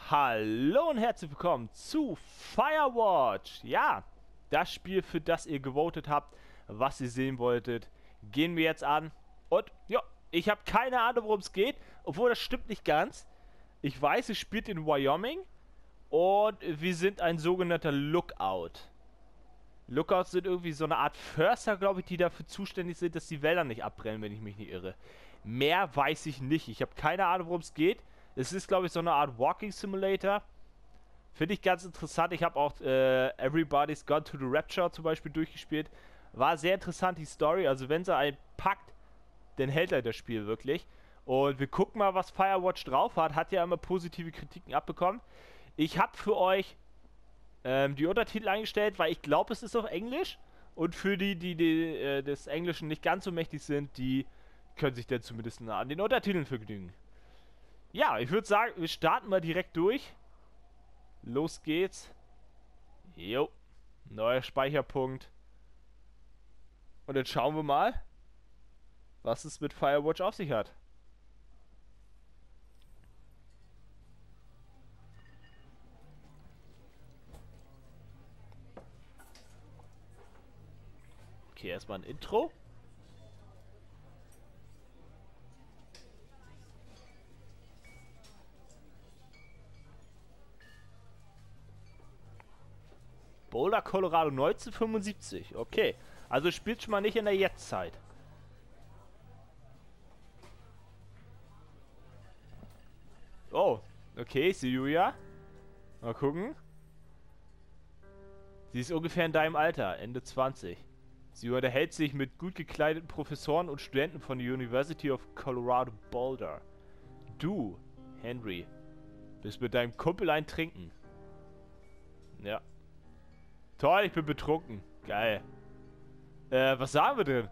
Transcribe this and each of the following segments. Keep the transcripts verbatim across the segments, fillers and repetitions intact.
Hallo und herzlich willkommen zu Firewatch. Ja, das Spiel, für das ihr gewotet habt, was ihr sehen wolltet, gehen wir jetzt an. Und ja, ich habe keine Ahnung, worum es geht, obwohl das stimmt nicht ganz. Ich weiß, es spielt in Wyoming und wir sind ein sogenannter Lookout. Lookouts sind irgendwie so eine Art Förster, glaube ich, die dafür zuständig sind, dass die Wälder nicht abbrennen, wenn ich mich nicht irre. Mehr weiß ich nicht. Ich habe keine Ahnung, worum es geht. Es ist, glaube ich, so eine Art Walking Simulator. Finde ich ganz interessant. Ich habe auch äh, Everybody's Gone to the Rapture zum Beispiel durchgespielt. War sehr interessant, die Story. Also wenn sie einen packt, dann hält er das Spiel wirklich. Und wir gucken mal, was Firewatch drauf hat. Hat ja immer positive Kritiken abbekommen. Ich habe für euch ähm, die Untertitel eingestellt, weil ich glaube, es ist auf Englisch. Und für die, die, die äh, des Englischen nicht ganz so mächtig sind, die können sich dann zumindest an den Untertiteln vergnügen. Ja, ich würde sagen, wir starten mal direkt durch. Los geht's. Jo. Neuer Speicherpunkt. Und jetzt schauen wir mal, was es mit Firewatch auf sich hat. Okay, erstmal ein Intro. Boulder, Colorado neunzehnhundertfünfundsiebzig. Okay. Also spielt schon mal nicht in der Jetztzeit. Oh. Okay, ich sehe Julia. Mal gucken. Sie ist ungefähr in deinem Alter, Ende zwanzig. Sie unterhält sich mit gut gekleideten Professoren und Studenten von der University of Colorado Boulder. Du, Henry, bist mit deinem Kumpel ein Trinken. Ja. Toll, ich bin betrunken. Geil. Äh, was sagen wir denn?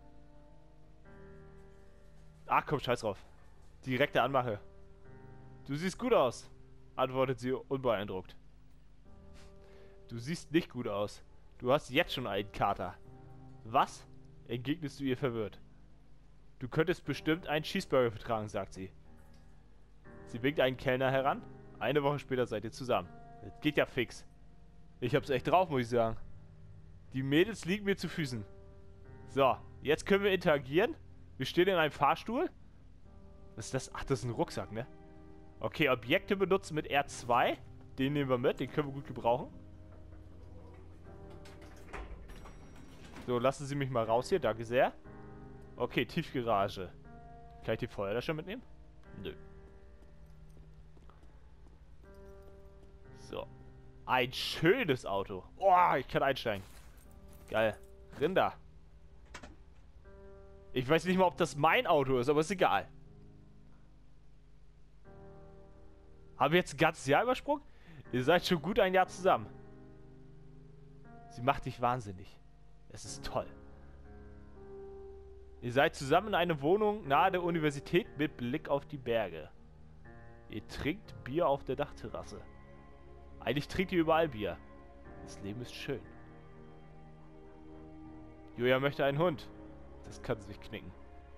Ach komm, scheiß drauf. Direkte Anmache. Du siehst gut aus, antwortet sie unbeeindruckt. Du siehst nicht gut aus. Du hast jetzt schon einen Kater. Was? Entgegnest du ihr verwirrt. Du könntest bestimmt einen Cheeseburger vertragen, sagt sie. Sie winkt einen Kellner heran. Eine Woche später seid ihr zusammen. Das geht ja fix. Ich hab's echt drauf, muss ich sagen. Die Mädels liegen mir zu Füßen. So, jetzt können wir interagieren. Wir stehen in einem Fahrstuhl. Was ist das? Ach, das ist ein Rucksack, ne? Okay, Objekte benutzen mit R zwei. Den nehmen wir mit, den können wir gut gebrauchen. So, lassen Sie mich mal raus hier, danke sehr. Okay, Tiefgarage. Kann ich die Feuerlöscher mitnehmen? Nö. So. Ein schönes Auto. Oh, ich kann einsteigen. Geil. Rinder. Ich weiß nicht mal, ob das mein Auto ist, aber ist egal. Haben wir jetzt ein ganzes Jahr übersprungen? Ihr seid schon gut ein Jahr zusammen. Sie macht dich wahnsinnig. Es ist toll. Ihr seid zusammen in einer Wohnung nahe der Universität mit Blick auf die Berge. Ihr trinkt Bier auf der Dachterrasse. Eigentlich trinkt ihr überall Bier. Das Leben ist schön. Julia möchte einen Hund. Das kann sie nicht knicken.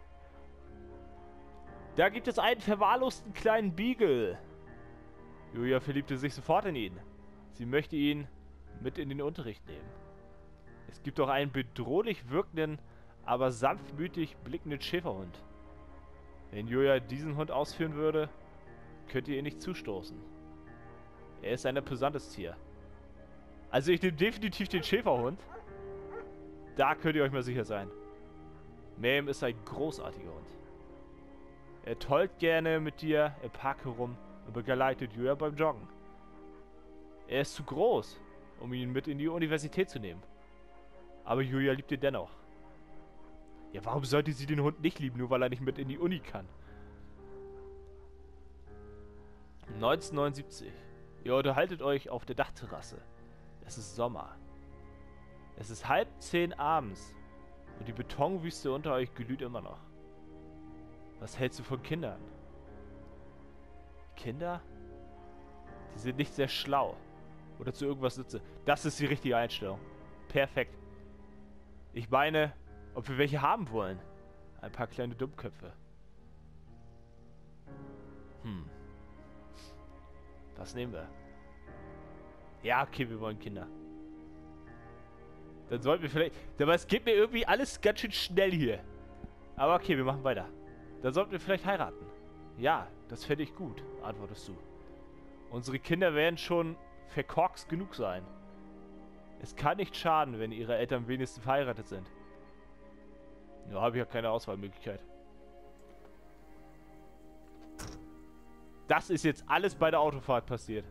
Da gibt es einen verwahrlosten kleinen Beagle. Julia verliebte sich sofort in ihn. Sie möchte ihn mit in den Unterricht nehmen. Es gibt auch einen bedrohlich wirkenden, aber sanftmütig blickenden Schäferhund. Wenn Julia diesen Hund ausführen würde, könnt ihr ihr nicht zustoßen. Er ist ein imposantes Tier. Also ich nehme definitiv den Schäferhund. Da könnt ihr euch mal sicher sein. Ma'am ist ein großartiger Hund. Er tollt gerne mit dir im Park herum und begleitet Julia beim Joggen. Er ist zu groß, um ihn mit in die Universität zu nehmen. Aber Julia liebt ihn dennoch. Ja, warum sollte sie den Hund nicht lieben, nur weil er nicht mit in die Uni kann? neunzehnhundertneunundsiebzig. Ihr unterhaltet euch auf der Dachterrasse. Es ist Sommer. Es ist halb zehn abends und die Betonwüste unter euch glüht immer noch. Was hältst du von Kindern? Kinder? Die sind nicht sehr schlau. Oder zu irgendwas nütze. Das ist die richtige Einstellung. Perfekt. Ich meine, ob wir welche haben wollen. Ein paar kleine Dummköpfe. Hm. Das nehmen wir. Ja, okay, wir wollen Kinder. Dann sollten wir vielleicht... Aber es geht mir irgendwie alles ganz schön schnell hier. Aber okay, wir machen weiter. Dann sollten wir vielleicht heiraten. Ja, das fände ich gut, antwortest du. Unsere Kinder werden schon verkorkst genug sein. Es kann nicht schaden, wenn ihre Eltern wenigstens verheiratet sind. Ja, habe ich ja keine Auswahlmöglichkeit. Das ist jetzt alles bei der Autofahrt passiert.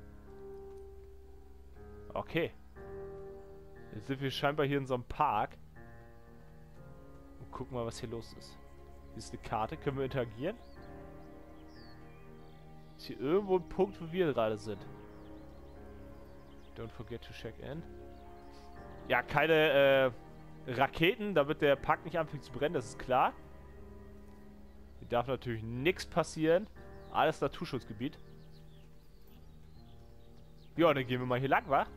Okay. Jetzt sind wir scheinbar hier in so einem Park. Und gucken mal, was hier los ist. Hier ist eine Karte. Können wir interagieren? Ist hier irgendwo ein Punkt, wo wir gerade sind? Don't forget to check in. Ja, keine äh, Raketen, damit der Park nicht anfängt zu brennen, das ist klar. Hier darf natürlich nichts passieren. Alles Naturschutzgebiet. Ja, dann gehen wir mal hier lang, wa?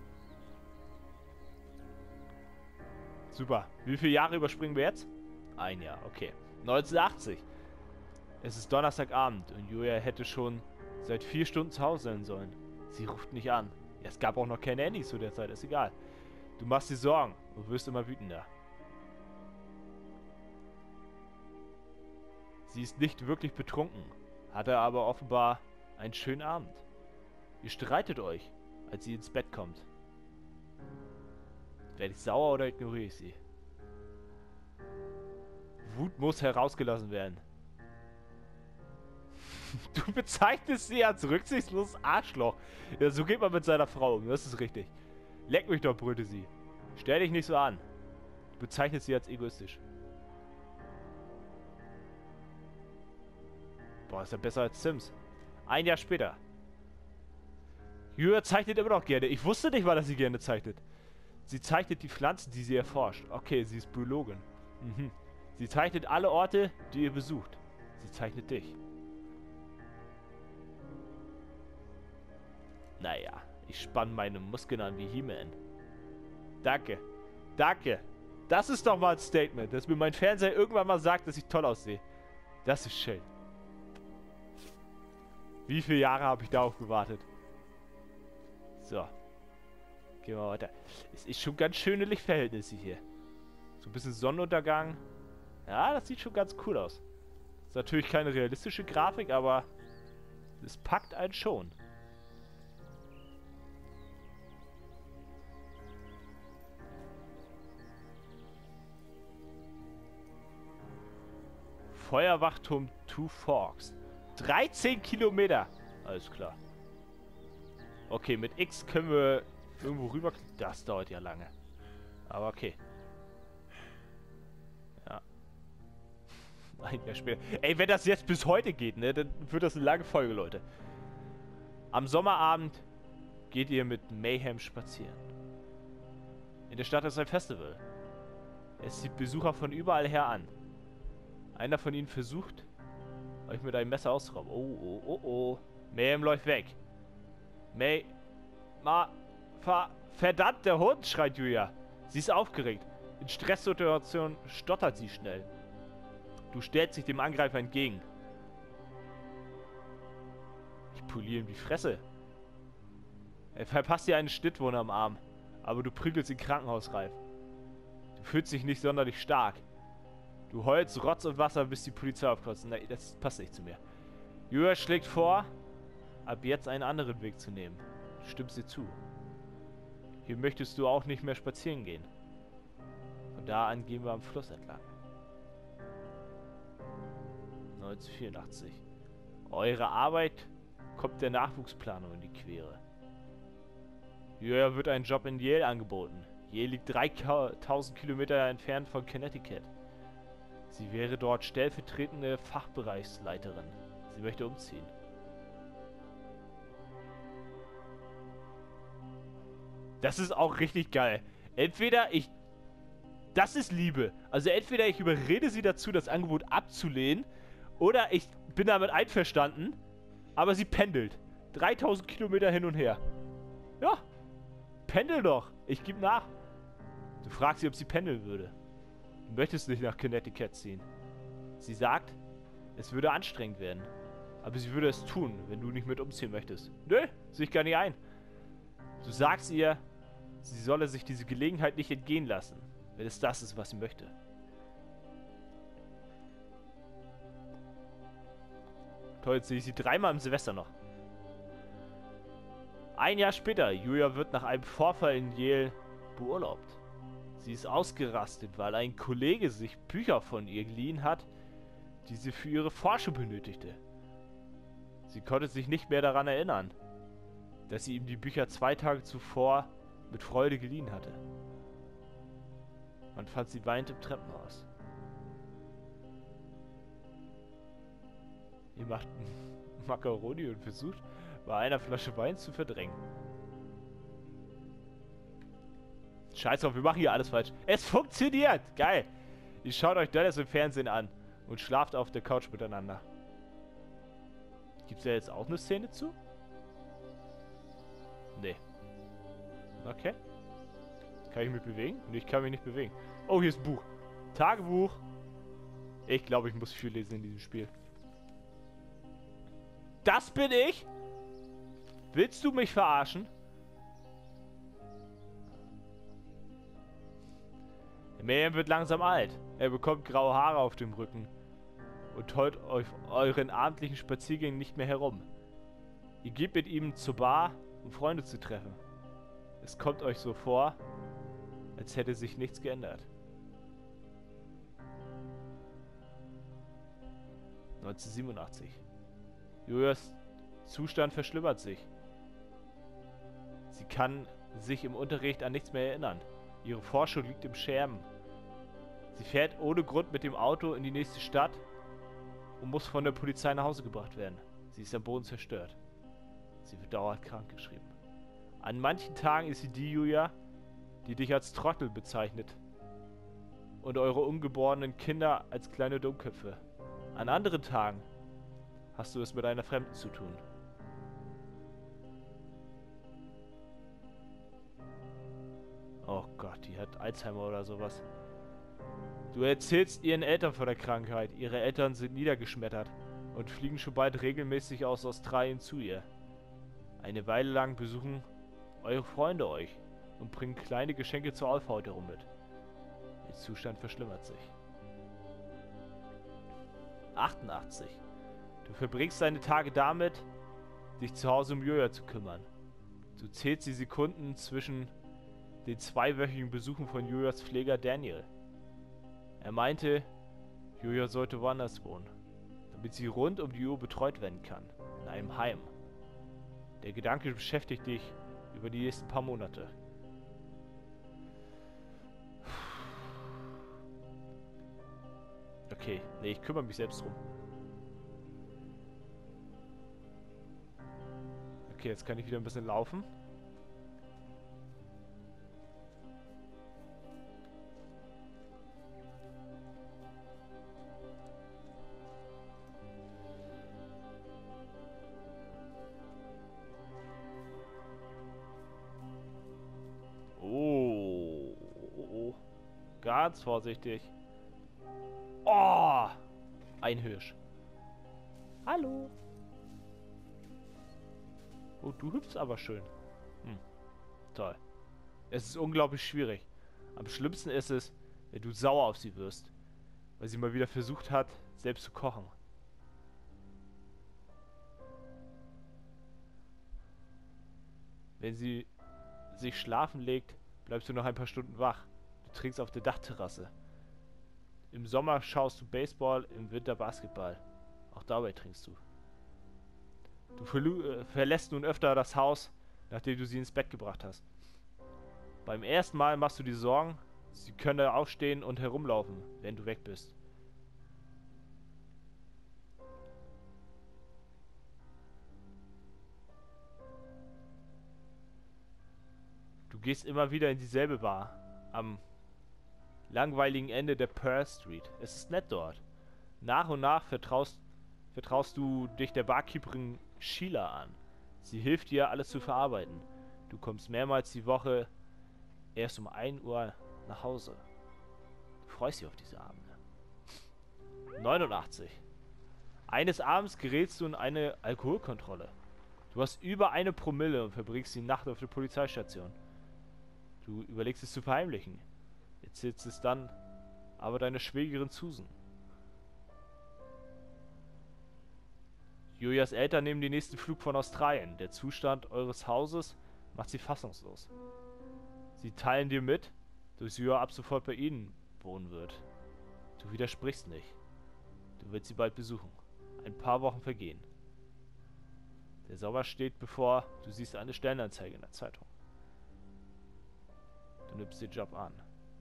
Super. Wie viele Jahre überspringen wir jetzt? Ein Jahr, okay. neunzehnhundertachtzig. Es ist Donnerstagabend und Julia hätte schon seit vier Stunden zu Hause sein sollen. Sie ruft nicht an. Ja, es gab auch noch keine Handys zu der Zeit, ist egal. Du machst dir Sorgen und wirst immer wütender. Sie ist nicht wirklich betrunken, hatte aber offenbar einen schönen Abend. Ihr streitet euch, als sie ins Bett kommt. Werde ich sauer oder ignoriere ich sie? Wut muss herausgelassen werden. Du bezeichnest sie als rücksichtsloses Arschloch. Ja, so geht man mit seiner Frau um, das ist richtig. Leck mich doch, brüllte sie. Stell dich nicht so an. Du bezeichnest sie als egoistisch. Boah, ist ja besser als Sims. Ein Jahr später. Julia zeichnet immer noch gerne. Ich wusste nicht mal, dass sie gerne zeichnet. Sie zeichnet die Pflanzen, die sie erforscht. Okay, sie ist Biologin. Mhm. Sie zeichnet alle Orte, die ihr besucht. Sie zeichnet dich. Naja, ich spanne meine Muskeln an wie He-Man. Danke. Danke. Das ist doch mal ein Statement, dass mir mein Fernseher irgendwann mal sagt, dass ich toll aussehe. Das ist schön. Wie viele Jahre habe ich darauf gewartet? So. Gehen wir weiter. Es ist schon ganz schöne Lichtverhältnisse hier. So ein bisschen Sonnenuntergang. Ja, das sieht schon ganz cool aus. Ist natürlich keine realistische Grafik, aber es packt einen schon. Feuerwachturm Two Forks. dreizehn Kilometer. Alles klar. Okay, mit X können wir irgendwo rüber... Das dauert ja lange. Aber okay. Ja. Ein Jahr später. Ey, wenn das jetzt bis heute geht, ne, dann wird das eine lange Folge, Leute. Am Sommerabend geht ihr mit Mayhem spazieren. In der Stadt ist ein Festival. Es zieht Besucher von überall her an. Einer von ihnen versucht, euch mit einem Messer auszurauben. Oh, oh, oh, oh. Mayhem läuft weg. May... Ma... Ver... Verdammt, der Hund, schreit Julia. Sie ist aufgeregt. In Stresssituationen stottert sie schnell. Du stellst dich dem Angreifer entgegen. Ich poliere ihm die Fresse. Er verpasst dir eine Schnittwunde am Arm. Aber du prügelst ihn krankenhausreif. Du fühlst dich nicht sonderlich stark. Du heulst Rotz und Wasser, bis die Polizei aufkotzt. Nein, das passt nicht zu mir. Julia schlägt vor, ab jetzt einen anderen Weg zu nehmen. Du stimmst dir zu. Hier möchtest du auch nicht mehr spazieren gehen. Von da an gehen wir am Fluss entlang. neunzehnhundertvierundachtzig. Eure Arbeit kommt der Nachwuchsplanung in die Quere. Julia wird ein Job in Yale angeboten. Yale liegt dreitausend Kilometer entfernt von Connecticut. Sie wäre dort stellvertretende Fachbereichsleiterin. Sie möchte umziehen. Das ist auch richtig geil. Entweder ich... Das ist Liebe. Also entweder ich überrede sie dazu, das Angebot abzulehnen, oder ich bin damit einverstanden, aber sie pendelt. dreitausend Kilometer hin und her. Ja. Pendel doch. Ich gebe nach. Du fragst sie, ob sie pendeln würde. Du möchtest nicht nach Connecticut ziehen. Sie sagt, es würde anstrengend werden. Aber sie würde es tun, wenn du nicht mit umziehen möchtest. Nö, sehe ich gar nicht ein. Du sagst ihr, sie solle sich diese Gelegenheit nicht entgehen lassen, wenn es das ist, was sie möchte. Toll, jetzt sehe ich sie dreimal im Silvester noch. Ein Jahr später, Julia wird nach einem Vorfall in Yale beurlaubt. Sie ist ausgerastet, weil ein Kollege sich Bücher von ihr geliehen hat, die sie für ihre Forschung benötigte. Sie konnte sich nicht mehr daran erinnern, dass sie ihm die Bücher zwei Tage zuvor mit Freude geliehen hatte. Man fand sie weinend im Treppenhaus. Ihr macht Macaroni und versucht, bei einer Flasche Wein zu verdrängen. Scheiß drauf, wir machen hier alles falsch. Es funktioniert! Geil! Ihr schaut euch Dallas im Fernsehen an und schlaft auf der Couch miteinander. Gibt's da jetzt auch eine Szene zu? Nee. Okay. Kann ich mich bewegen? Nee, ich kann mich nicht bewegen. Oh, hier ist ein Buch. Tagebuch. Ich glaube, ich muss viel lesen in diesem Spiel. Das bin ich? Willst du mich verarschen? Miriam wird langsam alt. Er bekommt graue Haare auf dem Rücken und heult auf euren abendlichen Spaziergängen nicht mehr herum. Ihr geht mit ihm zur Bar, um Freunde zu treffen. Es kommt euch so vor, als hätte sich nichts geändert. neunzehnhundertsiebenundachtzig. Julias Zustand verschlimmert sich. Sie kann sich im Unterricht an nichts mehr erinnern. Ihre Forschung liegt im Scherben. Sie fährt ohne Grund mit dem Auto in die nächste Stadt und muss von der Polizei nach Hause gebracht werden. Sie ist am Boden zerstört. Sie wird dauernd krankgeschrieben. An manchen Tagen ist sie die Julia, die dich als Trottel bezeichnet und eure ungeborenen Kinder als kleine Dummköpfe. An anderen Tagen hast du es mit einer Fremden zu tun. Oh Gott, die hat Alzheimer oder sowas. Du erzählst ihren Eltern von der Krankheit. Ihre Eltern sind niedergeschmettert und fliegen schon bald regelmäßig aus Australien zu ihr. Eine Weile lang besuchen eure Freunde euch und bringen kleine Geschenke zur Aufforderung mit. Der Zustand verschlimmert sich. achtundachtzig. Du verbringst deine Tage damit, dich zu Hause um Julia zu kümmern. Du zählst die Sekunden zwischen den zweiwöchigen Besuchen von Julias Pfleger Daniel. Er meinte, Julia sollte woanders wohnen, damit sie rund um die Uhr betreut werden kann, in einem Heim. Der Gedanke beschäftigt dich über die nächsten paar Monate. Okay, nee, ich kümmere mich selbst drum. Okay, jetzt kann ich wieder ein bisschen laufen. Oh, oh, oh. Ganz vorsichtig. Oh! Ein Hirsch. Hallo. Oh, du hüpfst aber schön. Hm. Toll. Es ist unglaublich schwierig. Am schlimmsten ist es, wenn du sauer auf sie wirst, weil sie mal wieder versucht hat, selbst zu kochen. Wenn sie sich schlafen legt, bleibst du noch ein paar Stunden wach. Du trinkst auf der Dachterrasse. Im Sommer schaust du Baseball, im Winter Basketball. Auch dabei trinkst du. Du verlu äh, verlässt nun öfter das Haus, nachdem du sie ins Bett gebracht hast. Beim ersten Mal machst du dir Sorgen, sie könne aufstehen und herumlaufen, wenn du weg bist. Du gehst immer wieder in dieselbe Bar, am langweiligen Ende der Pearl Street. Es ist nett dort. Nach und nach vertraust, vertraust du dich der Barkeeperin Sheila an. Sie hilft dir, alles zu verarbeiten. Du kommst mehrmals die Woche erst um ein Uhr nach Hause. Du freust dich auf diese Abende. neunundachtzig. Eines Abends gerätst du in eine Alkoholkontrolle. Du hast über eine Promille und verbringst die Nacht auf der Polizeistation. Du überlegst es zu verheimlichen. Erzählst es dann aber deiner Schwägerin Susan. Julias Eltern nehmen den nächsten Flug von Australien. Der Zustand eures Hauses macht sie fassungslos. Sie teilen dir mit, dass Julia ab sofort bei ihnen wohnen wird. Du widersprichst nicht. Du willst sie bald besuchen. Ein paar Wochen vergehen. Der Sommer steht bevor, du siehst eine Stellenanzeige in der Zeitung. Du nimmst den Job an.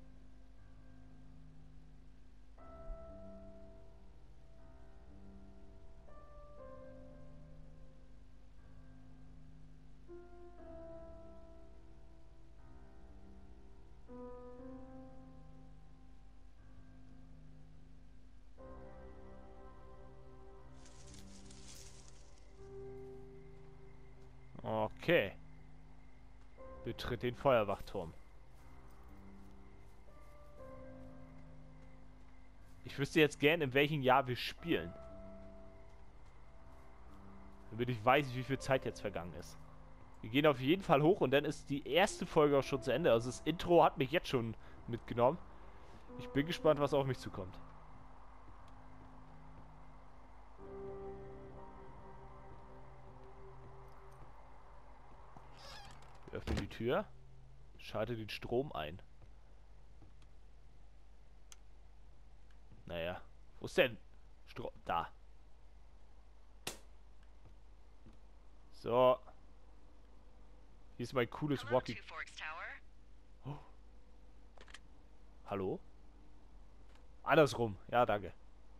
Okay. Betritt den Feuerwachturm. Ich wüsste jetzt gern, in welchem Jahr wir spielen. Damit ich weiß, wie viel Zeit jetzt vergangen ist. Wir gehen auf jeden Fall hoch und dann ist die erste Folge auch schon zu Ende. Also das Intro hat mich jetzt schon mitgenommen. Ich bin gespannt, was auf mich zukommt. Öffne die Tür. Schalte den Strom ein. Naja. Wo ist denn Strom? Da. So. Hier ist mein cooles Walkie. Oh. Hallo? Andersrum. Ja, danke.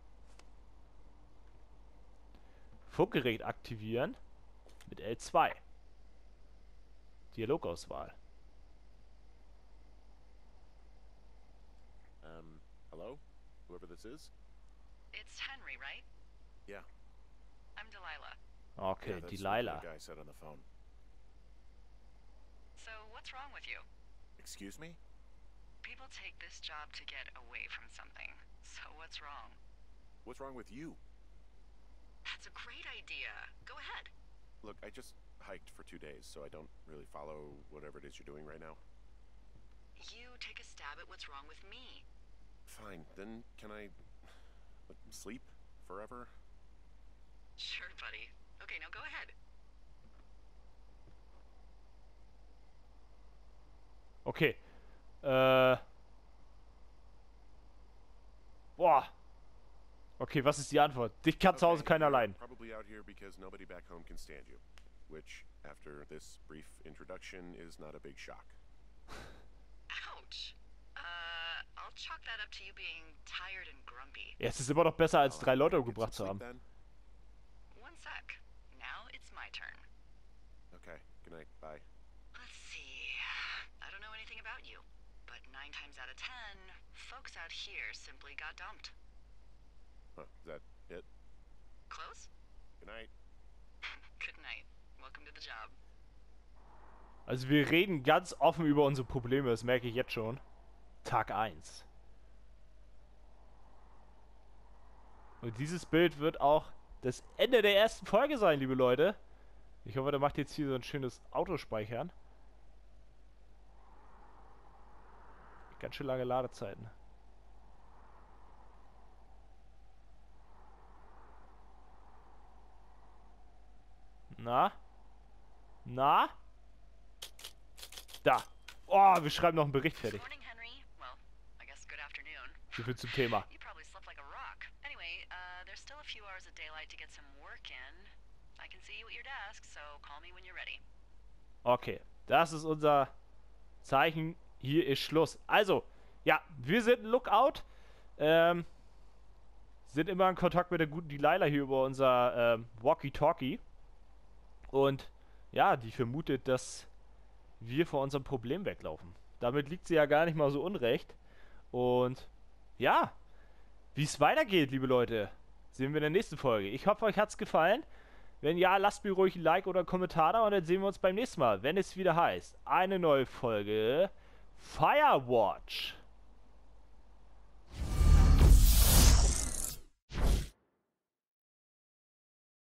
Funkgerät aktivieren. Mit L zwei. Dialogauswahl. Um, hello? Whoever this is? It's Henry, right? Yeah. I'm Delilah. Okay, Yeah, that's what Delilah. the guy said on the phone. So, what's wrong with you? Excuse me? People take this job to get away from something. So, what's wrong? What's wrong with you? That's a great idea. Go ahead. Look, I just hiked for two days, so I don't really follow whatever it is you're doing right now. You take a stab at what's wrong with me. Fine, then can I like, sleep forever? Sure, buddy. Okay, now go ahead. Okay. Äh. Boah. Okay, was ist die Antwort? Dich kann zu Hause Okay, keiner you're leiden. Probably out here because nobody back home can stand you. Which, after this brief introduction, is not a big shock. Ouch. Uh, I'll chalk that up to you being tired and grumpy. Ja, es ist immer noch besser, als drei Leute Get some umgebracht zu sleep haben. then? One sec. Now it's my turn. Okay, good night, bye. Let's see. I don't know anything about you, but nine times out of ten, folks out here simply got dumped. Huh, is that it? Close? Good night. Good night. Welcome to the job. Also wir reden ganz offen über unsere Probleme, das merke ich jetzt schon. Tag eins. Und dieses Bild wird auch das Ende der ersten Folge sein, liebe Leute. Ich hoffe, der macht jetzt hier so ein schönes Autospeichern. Ganz schön lange Ladezeiten. Na? Na? Da. Oh, wir schreiben noch einen Bericht fertig. Morning, Henry. Well, I guess good afternoon. So viel zum Thema. You probably slept like a rock. Anyway, uh, there's still a few hours of daylight to get some work in. I can see you at your desk, so call me when you're ready. Okay, das ist unser Zeichen. Hier ist Schluss. Also, ja, wir sind ein Lookout. Ähm, sind immer in Kontakt mit der guten Delilah hier über unser ähm, Walkie-Talkie. Und ja, die vermutet, dass wir vor unserem Problem weglaufen. Damit liegt sie ja gar nicht mal so unrecht. Und ja, wie es weitergeht, liebe Leute, sehen wir in der nächsten Folge. Ich hoffe, euch hat es gefallen. Wenn ja, lasst mir ruhig ein Like oder einen Kommentar da und dann sehen wir uns beim nächsten Mal, wenn es wieder heißt, eine neue Folge Firewatch.